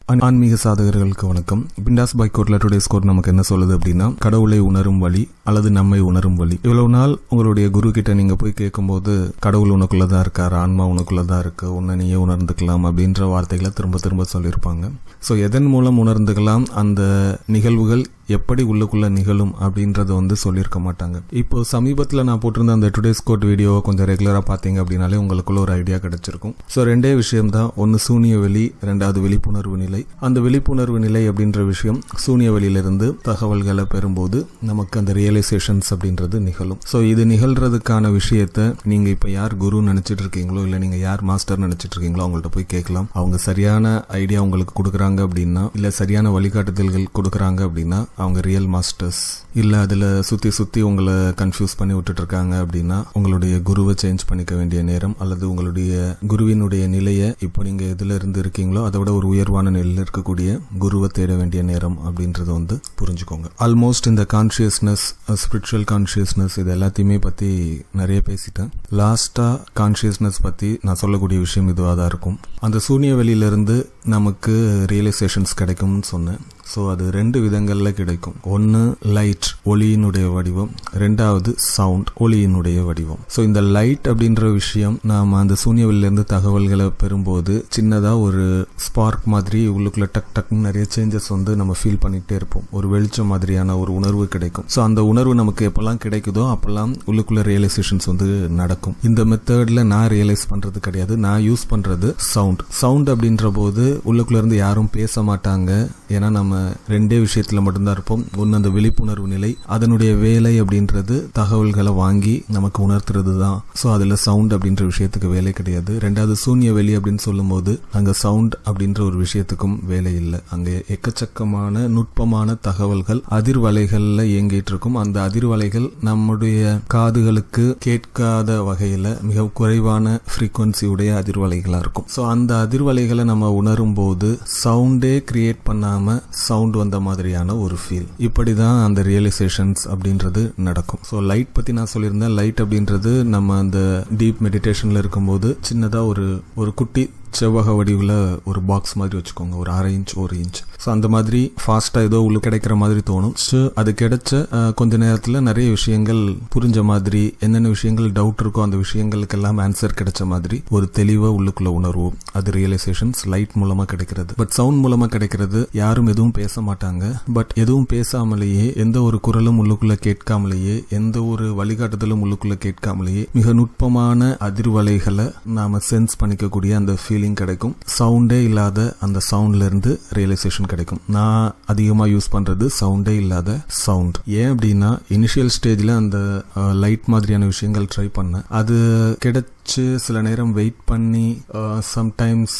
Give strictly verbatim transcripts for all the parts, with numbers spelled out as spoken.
ஆன்மீக சாதகர்களுக்கு வணக்கம். பிண்டாஸ்பாய் கோட்ல டுடே ஸ்கோர் நமக்கு என்ன சொல்லுது அப்படின்னா, கடவுளை உணரும் வழி அல்லது நம்மை உணரும் வழி. இவ்வளவு நாள் உங்களுடைய குரு கிட்ட நீங்க போய் கேட்கும்போது கடவுள் உனக்குள்ளதான் இருக்காரு, ஆன்மா உனக்குள்ளதான் இருக்கு, உன்னை நீயே உணர்ந்துக்கலாம் அப்படின்ற வார்த்தைகளை திரும்ப திரும்ப சொல்லியிருப்பாங்க. ஸோ எதன் மூலம் உணர்ந்துக்கலாம், அந்த நிகழ்வுகள் எப்படி உள்ளுக்குள்ள நிகழும் அப்படின்றத வந்து சொல்லியிருக்க மாட்டாங்க. இப்போ சமீபத்தில் நான் போட்டிருந்த அந்த டுடேஸ் கோட் வீடியோவை கொஞ்சம் ரெகுலராக பார்த்தீங்க அப்படின்னாலே உங்களுக்குள்ள ஒரு ஐடியா கிடைச்சிருக்கும். ஸோ ரெண்டே விஷயம் தான், ஒன்று சூனிய வெளி, ரெண்டாவது விழிப்புணர்வு நிலை. அந்த விழிப்புணர்வு நிலை அப்படின்ற விஷயம் சூனிய வெளியிலிருந்து தகவல்களை பெறும்போது நமக்கு அந்த ரியலைசேஷன்ஸ் அப்படின்றது நிகழும். ஸோ இது நிகழ்றதுக்கான விஷயத்த நீங்க இப்போ யார் குரு நினைச்சிட்டு இருக்கீங்களோ, இல்லை நீங்க யார் மாஸ்டர் நினைச்சிட்டு இருக்கீங்களோ அவங்கள்ட்ட போய் கேட்கலாம். அவங்க சரியான ஐடியா உங்களுக்கு கொடுக்குறாங்க அப்படின்னா, இல்லை சரியான வழிகாட்டுதல்கள் கொடுக்குறாங்க அப்படின்னா அவங்க ரியல் மாஸ்டர்ஸ். இல்ல அதுல சுத்தி சுத்தி உங்களை கன்ஃபியூஸ் பண்ணி விட்டுட்டு இருக்காங்க அப்படின்னா உங்களுடைய குருவை சேஞ்ச் பண்ணிக்க வேண்டிய நேரம், அல்லது உங்களுடைய குருவினுடைய நிலையை இப்போ நீங்க எதுல இருந்து இருக்கீங்களோ அதை விட ஒரு உயர்வான நிலையில் இருக்கக்கூடிய குருவை தேட வேண்டிய நேரம் அப்படின்றத வந்து புரிஞ்சுக்கோங்க. ஆல்மோஸ்ட் இந்த கான்சியஸ்னஸ், ஸ்பிரிச்சுவல் கான்சியஸ்னஸ், இது எல்லாத்தையுமே பத்தி நிறைய பேசிட்டேன். லாஸ்டா கான்சியஸ்னஸ் பத்தி நான் சொல்லக்கூடிய விஷயம் இதுவாக தான் இருக்கும். அந்த சூனிய வெளியிலிருந்து நமக்கு ரியலைசேஷன்ஸ் கிடைக்கும்னு சொன்னேன். ஸோ அது ரெண்டு விதங்களில் கிடைக்கும். ஒன்று லைட், ஒளியினுடைய வடிவம். ரெண்டாவது சவுண்ட், ஒளியினுடைய வடிவம். ஸோ இந்த லைட் அப்படின்ற விஷயம் நாம் அந்த சூன்யவெளியிலேருந்து தகவல்களை பெறும்போது சின்னதாக ஒரு ஸ்பார்க் மாதிரி உள்ளுக்குள்ள டக் டக்னு நிறைய சேஞ்சஸ் வந்து நம்ம ஃபீல் பண்ணிகிட்டே இருப்போம். ஒரு வெளிச்சம் மாதிரியான ஒரு உணர்வு கிடைக்கும். ஸோ அந்த உணர்வு நமக்கு எப்பெல்லாம் கிடைக்குதோ அப்பெல்லாம் உள்ளுக்குள்ள ரியலைசேஷன்ஸ் வந்து நடக்கும். இந்த மெத்தடில் நான் ரியலைஸ் பண்ணுறது கிடையாது, நான் யூஸ் பண்ணுறது சவுண்ட். சவுண்ட் அப்படின்ற போது உள்ளுக்குள்ள இருந்து யாரும் பேச மாட்டாங்க. ஏன்னா நம்ம ரெண்டே விஷயத்துல மட்டும்தான் இருப்போம். ஒன்னு அந்த விழிப்புணர்வு நிலை, அதனுடைய வேலை அப்படின்றது தகவல்களை வாங்கி நமக்கு உணர்த்துறது தான். ஸோ அதுல சவுண்ட் அப்படின்ற விஷயத்துக்கு வேலை கிடையாது. ரெண்டாவது சூன்ய வெளி அப்படின்னு சொல்லும் போது அங்க சவுண்ட் அப்படின்ற ஒரு விஷயத்துக்கும் வேலை இல்லை. அங்க எக்கச்சக்கமான நுட்பமான தகவல்கள் அதிர்வலைகள்ல இயங்கிட்டு இருக்கும். அந்த அதிர்வலைகள் நம்முடைய காதுகளுக்கு கேட்காத வகையில மிக குறைவான ஃப்ரீக்வன்சியுடைய அதிர்வலைகளா இருக்கும். ஸோ அந்த அதிர்வலைகளை நம்ம உணரும் போது சவுண்டே கிரியேட் பண்ணாம சவுண்ட் வந்த மாதிரியான ஒரு ஃபீல். இப்படிதான் அந்த ரியலைசேஷன்ஸ் அப்படின்றது நடக்கும். ஸோ லைட் பத்தி நான் சொல்லியிருந்தேன். லைட் அப்படின்றது நம்ம அந்த டீப் மெடிடேஷன்ல இருக்கும்போது சின்னதா ஒரு ஒரு குட்டி செவ்வக வடிவில் ஒரு பாக்ஸ் மாதிரி வச்சுக்கோங்க, ஒரு அரை இன்ச் ஒரு இன்ச். ஸோ அந்த மாதிரி ஃபாஸ்ட்டாக ஏதோ உள்ள கிடைக்கிற மாதிரி தோணும். ஸோ அது கிடைச்ச கொஞ்ச நேரத்தில் நிறைய விஷயங்கள் புரிஞ்ச மாதிரி, என்னென்ன விஷயங்கள் டவுட் இருக்கோ அந்த விஷயங்களுக்கெல்லாம் ஆன்சர் கிடைச்ச மாதிரி ஒரு தெளிவாக உள்ளுக்குள்ள உணர்வோம். அது ரியலைசேஷன்ஸ் லைட் மூலமாக கிடைக்கிறது. பட் சவுண்ட் மூலமாக கிடைக்கிறது யாரும் எதுவும் பேச மாட்டாங்க. பட் எதுவும் பேசாமலேயே, எந்த ஒரு குரலும் உள்ளுக்குள்ள கேட்காமலேயே, எந்த ஒரு வழிகாட்டுதலும் உள்ளுக்குள்ள கேட்காமலேயே மிக நுட்பமான அதிர்வலைகளை நாம சென்ஸ் பண்ணிக்கக்கூடிய அந்த ஃபீல் கிடைக்கும். சவுண்டே இல்லாத அந்த சவுண்ட்ல இருந்து ரியலைசேஷன் கிடைக்கும். நான் அதிகமா யூஸ் பண்றது சவுண்டே இல்லாத சவுண்ட். ஏன் அப்படின்னா, இனிஷியல் ஸ்டேஜ்ல அந்த லைட் மாதிரியான விஷயங்கள் ட்ரை பண்ணேன். அது கிடைச்சு சில நேரம் வெயிட் பண்ணி சம்டைம்ஸ்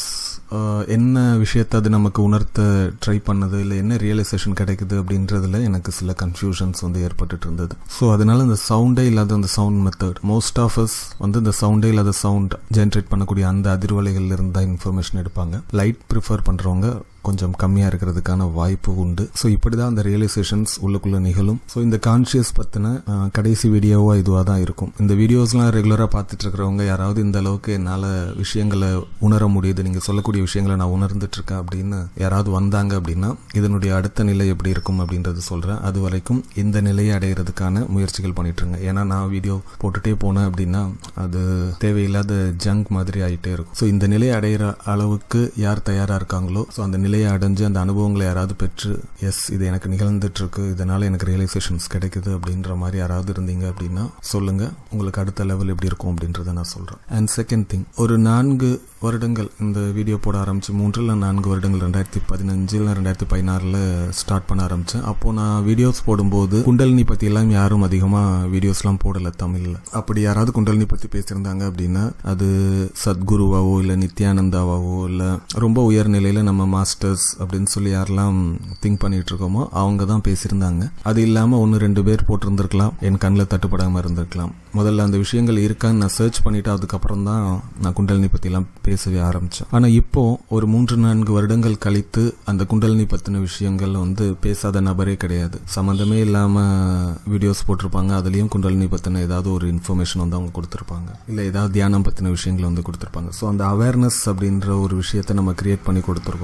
என்ன விஷயத்தை அது நமக்கு உணர்த்த ட்ரை பண்ணது, இல்லை என்ன ரியலைசேஷன் கிடைக்குது அப்படின்றதுல எனக்கு சில கன்ஃபியூஷன்ஸ் வந்து ஏற்பட்டு இருந்தது. ஸோ அதனால இந்த சவுண்டே இல்லாத அந்த sound method, most of us வந்து இந்த சவுண்டே இல்லாத சவுண்ட் ஜென்ரேட் பண்ணக்கூடிய அந்த அதிர்வலைகள்ல இருந்து தான் இன்ஃபர்மேஷன் எடுப்பாங்க. லைட் ப்ரிஃபர் பண்றவங்க கொஞ்சம் கம்மியா இருக்கிறதுக்கான வாய்ப்பு உண்டு. ஸோ இப்படிதான் அந்த ரியலைசேஷன்ஸ் உள்ளுக்குள்ள நிகழும். ஸோ இந்த கான்சியஸ் பத்தின கடைசி வீடியோவா இதுவாக தான் இருக்கும். இந்த வீடியோஸ்லாம் ரெகுலரா பார்த்துட்டு இருக்கிறவங்க யாராவது இந்த அளவுக்கு என்னால விஷயங்களை உணர முடியுது, நீங்க சொல்லக்கூடிய விஷயங்களை நான் உணர்ந்துட்டு இருக்கேன் அப்படின்னு யாராவது வந்தாங்க அப்படின்னா இதனுடைய அடுத்த நிலை எப்படி இருக்கும் அப்படின்றது சொல்றேன். அது வரைக்கும் இந்த நிலையை அடைகிறதுக்கான முயற்சிகள் பண்ணிட்டு இருங்க. ஏன்னா நான் வீடியோ போட்டுட்டே போனேன் அப்படின்னா அது தேவையில்லாத ஜங்க் மாதிரி ஆயிட்டே இருக்கும். ஸோ இந்த நிலையை அடைகிற அளவுக்கு யார் தயாரா இருக்காங்களோ, ஸோ அந்த நிலையை அடைஞ்சு அந்த அனுபவங்களை யாராவது பெற்று, எஸ் இது எனக்கு நிகழ்ந்துட்டு இருக்கு, இதனால எனக்கு ரியலைசேஷன்ஸ் கிடைக்குது அப்படின்ற மாதிரி யாராவது இருந்தீங்க அப்படின்னா சொல்லுங்க. உங்களுக்கு அடுத்த லெவல் எப்படி இருக்கும் அப்படின்றத நான் சொல்றேன். அண்ட் செகண்ட் திங், ஒரு நான்கு வருடங்கள் இந்த வீடியோ போட ஆரம்பிச்சு, மூன்று இல்லை நான்கு வருடங்கள், ரெண்டாயிரத்தி பதினஞ்சு இல்லை ரெண்டாயிரத்தி பதினாறுல ஸ்டார்ட் பண்ண ஆரம்பிச்சேன். அப்போ நான் வீடியோஸ் போடும்போது குண்டலினி பத்தி எல்லாம் யாரும் அதிகமா வீடியோஸ் எல்லாம் போடல தமிழ்ல. அப்படி யாராவது குண்டலினி பத்தி பேசியிருந்தாங்க அப்படின்னா அது சத்குருவாவோ இல்ல நித்யானந்தாவோ இல்ல ரொம்ப உயர்நிலையில நம்ம மாஸ்டர் அப்படின்னு சொல்லி யாரெல்லாம் திங்க் பண்ணிட்டு இருக்கோமோ அவங்க தான் பேசியிருந்தாங்க. அது இல்லாம ஒன்னு ரெண்டு பேர் போட்டிருந்திருக்கலாம், என் கண்ணில் தட்டுப்படாம இருந்திருக்கலாம். முதல்ல அந்த விஷயங்கள் இருக்கான்னு நான் சர்ச் பண்ணிட்டு அதுக்கப்புறம் தான் நான் குண்டலினி பத்தி எல்லாம் பேசவே ஆரம்பிச்சேன். ஆனா இப்போ ஒரு மூன்று நான்கு வருடங்கள் கழித்து அந்த குண்டலினி பத்தின விஷயங்கள் வந்து பேசாத நபரே கிடையாது. சம்பந்தமே இல்லாம வீடியோஸ் போட்டிருப்பாங்க, அதுலயும் குண்டலினி பத்தின ஏதாவது ஒரு இன்ஃபர்மேஷன் வந்து அவங்க கொடுத்திருப்பாங்க, இல்ல ஏதாவது தியானம் பத்தின விஷயங்கள் வந்து கொடுத்திருப்பாங்க. ஸோ அந்த அவேர்னஸ் அப்படின்ற ஒரு விஷயத்தை நம்ம கிரியேட் பண்ணி கொடுத்துருக்கோம். ஸோ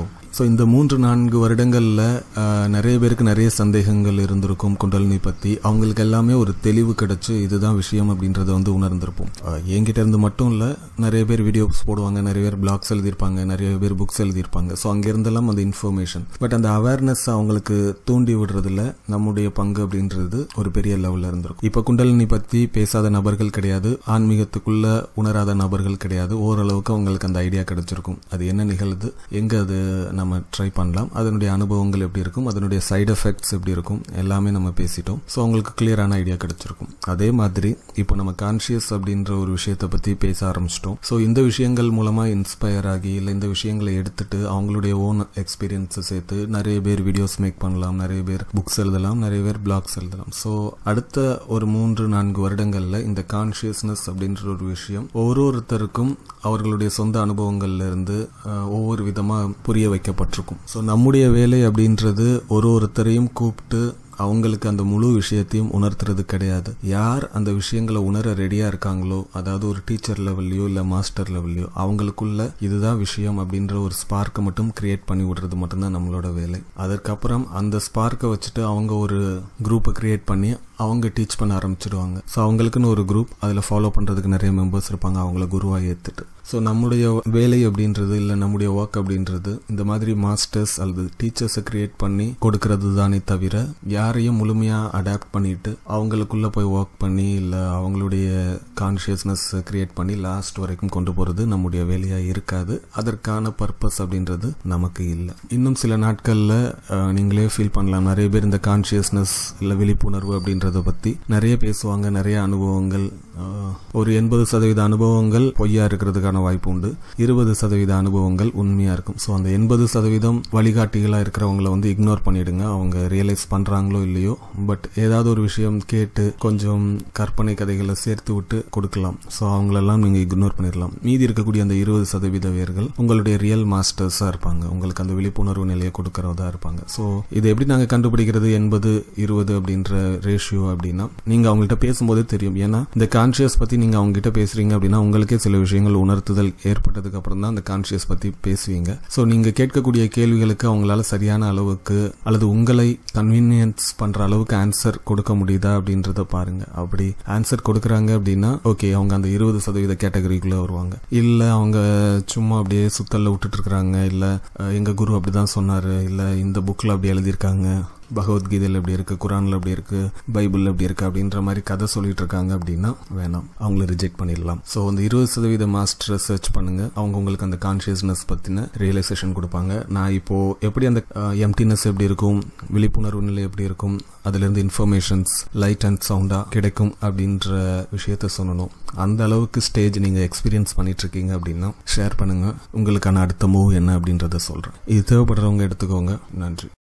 இந்த மூன்று நான்கு வருடங்கள்ல நிறைய பேருக்கு நிறைய சந்தேகங்கள் இருந்திருக்கும் குண்டலினி பத்தி. அவங்களுக்கு எல்லாமே ஒரு தெளிவு கிடைச்சு இதுதான் விஷயம் அப்படின்றத வந்து உணர்ந்திருப்போம். என்கிட்ட இருந்து மட்டும் இல்ல, நிறைய பேர் வீடியோஸ் போடுவாங்க, நிறைய பேர் பிளாக்ஸ் எழுதியிருப்பாங்க, நிறைய பேர் புக்ஸ் எழுதியிருப்பாங்க. ஸோ அங்கிருந்தெல்லாம் அந்த இன்ஃபர்மேஷன், பட் அந்த அவேர்னஸ் அவங்களுக்கு தூண்டி விடுறதுல நம்முடைய பங்கு அப்படின்றது ஒரு பெரிய லெவல்ல இருந்திருக்கும். இப்ப குண்டலினி பத்தி பேசாத நபர்கள் கிடையாது, ஆன்மீகத்துக்குள்ள உணராத நபர்கள் கிடையாது. ஓரளவுக்கு அவங்களுக்கு அந்த ஐடியா கிடைச்சிருக்கும், அது என்ன நிகழுது, எங்க அது நம்ம ட்ரை பண்ணலாம், அதனுடைய அனுபவங்கள் எப்படி இருக்கும், அதனுடைய சைடு எஃபெக்ட்ஸ் எப்படி இருக்கும், எல்லாமே நம்ம பேசிட்டோம். ஸோ அவங்களுக்கு கிளியரான ஐடியா கிடைச்சிருக்கும். அதே மாதிரி இப்போ நம்ம கான்ஷியஸ் அப்படின்ற ஒரு விஷயத்தை பத்தி பேச ஆரம்பிச்சிட்டோம். ஸோ இந்த விஷயங்கள் மூலமா இன்ஸ்பயர் ஆகி இல்லை இந்த விஷயங்களை எடுத்துட்டு அவங்களுடைய ஓன் எக்ஸ்பீரியன்ஸை சேர்த்து நிறைய பேர் வீடியோஸ் மேக் பண்ணலாம், நிறைய பேர் புக்ஸ் எழுதலாம், நிறைய பேர் பிளாக்ஸ் எழுதலாம். ஸோ அடுத்த ஒரு மூன்று நான்கு வருடங்கள்ல இந்த கான்ஷியஸ்னஸ் அப்படின்ற ஒரு விஷயம் ஒரு ஒருத்தருக்கும் அவர்களுடைய சொந்த அனுபவங்கள்ல இருந்து ஒவ்வொரு விதமா புரிய வைக்கப்பட்டிருக்கும். ஸோ நம்முடைய வேலை அப்படின்றது ஒரு ஒருத்தரையும் கூப்பிட்டு அவங்களுக்கு அந்த முழு விஷயத்தையும் உணர்த்துறது கிடையாது. யார் அந்த விஷயங்களை உணர ரெடியா இருக்காங்களோ, அதாவது ஒரு டீச்சர் லெவல்லையோ இல்ல மாஸ்டர் லெவல்லையோ, அவங்களுக்குள்ள இதுதான் விஷயம் அப்படின்ற ஒரு ஸ்பார்க்கை மட்டும் கிரியேட் பண்ணி விடுறது மட்டும்தான் நம்மளோட வேலை. அதற்கப்புறம் அந்த ஸ்பார்க்கை வச்சுட்டு அவங்க ஒரு குரூப்பை கிரியேட் பண்ணி அவங்க டீச் பண்ண ஆரம்பிச்சிடுவாங்க. ஸோ அவங்களுக்குன்னு ஒரு குரூப், அதில் ஃபாலோ பண்ணுறதுக்கு நிறைய மெம்பர்ஸ் இருப்பாங்க, அவங்கள குருவாக ஏற்றுட்டு. ஸோ நம்முடைய வேலை அப்படின்றது இல்லை நம்முடைய ஒர்க் அப்படின்றது இந்த மாதிரி மாஸ்டர்ஸ் அல்லது டீச்சர்ஸை கிரியேட் பண்ணி கொடுக்கறது தானே தவிர யாரையும் முழுமையாக அடாப்ட் பண்ணிட்டு அவங்களுக்குள்ள போய் ஒர்க் பண்ணி இல்லை அவங்களுடைய கான்ஷியஸ்னஸ் கிரியேட் பண்ணி லாஸ்ட் வரைக்கும் கொண்டு போகிறது நம்முடைய வேலையாக இருக்காது. அதற்கான பர்பஸ் அப்படின்றது நமக்கு இல்லை. இன்னும் சில நாட்களில் நீங்களே ஃபீல் பண்ணலாம், நிறைய பேர் இந்த கான்ஷியஸ்னஸ் இல்லை விழிப்புணர்வு அப்படின்றத பற்றி நிறைய பேசுவாங்க, நிறைய அனுபவங்கள், ஒரு எண்பது சதவீத அனுபவங்கள் பொய்யா இருக்கிறதுக்கான வாய்ப்பு உண்டு, இருபது சதவீத அனுபவங்கள் உண்மையா இருக்கும். ஸோ அந்த எண்பது சதவீதம் வழிகாட்டிகளா இருக்கிறவங்களை வந்து இக்னோர் பண்ணிடுங்க, அவங்க ரியலைஸ் பண்றாங்களோ இல்லையோ. பட் ஏதாவது ஒரு விஷயம் கேட்டு கொஞ்சம் கற்பனை கதைகளை சேர்த்து விட்டு கொடுக்கலாம். ஸோ அவங்களெல்லாம் நீங்க இக்னோர் பண்ணிடலாம். மீதி இருக்கக்கூடிய அந்த இருபது சதவீத பேர்கள் உங்களுடைய ரியல் மாஸ்டர்ஸா இருப்பாங்க, உங்களுக்கு அந்த விழிப்புணர்வு நிலையை கொடுக்கறதா இருப்பாங்க. ஸோ இதை எப்படி நாங்க கண்டுபிடிக்கிறது எண்பது இருபது அப்படின்ற ரேஷியோ அப்படின்னா, நீங்க அவங்கள்ட்ட பேசும்போதே தெரியும். ஏன்னா இந்த கான்ஷியஸ் பத்தி நீங்க அவங்க கிட்ட பேசுறீங்க அப்படின்னா உங்களுக்கே சில விஷயங்கள் உணர்த்துதல் ஏற்பட்டதுக்கு அப்புறம் தான் அந்த கான்ஷியஸ் பத்தி பேசுவீங்க. சோ நீங்க கேட்கக்கூடிய கேள்விகளுக்கு அவங்களால சரியான அளவுக்கு அல்லது உங்களை கன்வீனியன்ஸ் பண்ற அளவுக்கு ஆன்சர் கொடுக்க முடியுதா அப்படின்றத பாருங்க. அப்படி ஆன்சர் கொடுக்கறாங்க அப்படின்னா ஓகே, அவங்க அந்த இருபது சதவீத கேட்டகரிக்குள்ள வருவாங்க. இல்ல அவங்க சும்மா அப்படியே சுத்தல்ல விட்டுட்டு இருக்காங்க, இல்ல எங்க குரு அப்படிதான் சொன்னாரு, இல்ல இந்த புக்ல அப்படி எழுதியிருக்காங்க, பகவத்கீதையில் எப்படி இருக்கு, குரான்ல எப்படி இருக்கு, பைபிள்ல எப்படி இருக்கு அப்படின்ற மாதிரி கதை சொல்லிட்டு இருக்காங்க அப்படின்னா வேணாம், அவங்கள ரிஜெக்ட் பண்ணிடலாம். ஸோ அந்த இருபது சதவீத மாஸ்டரை சர்ச் பண்ணுங்க, அவங்க உங்களுக்கு அந்த கான்சியஸ்னஸ் பத்தின ரியலைசேஷன் கொடுப்பாங்க. நான் இப்போ எப்படி அந்த எம்டினஸ் எப்படி இருக்கும், விழிப்புணர்வு நிலை எப்படி இருக்கும், அதுல இருந்து இன்ஃபர்மேஷன்ஸ் லைட் அண்ட் சவுண்டா கிடைக்கும் அப்படின்ற விஷயத்த சொல்லணும். அந்த அளவுக்கு ஸ்டேஜ் நீங்க எக்ஸ்பீரியன்ஸ் பண்ணிட்டு இருக்கீங்க அப்படின்னா ஷேர் பண்ணுங்க, உங்களுக்கான அடுத்த மூவ் என்ன அப்படின்றத சொல்றேன். இது தேவைப்படுறவங்க எடுத்துக்கோங்க. நன்றி.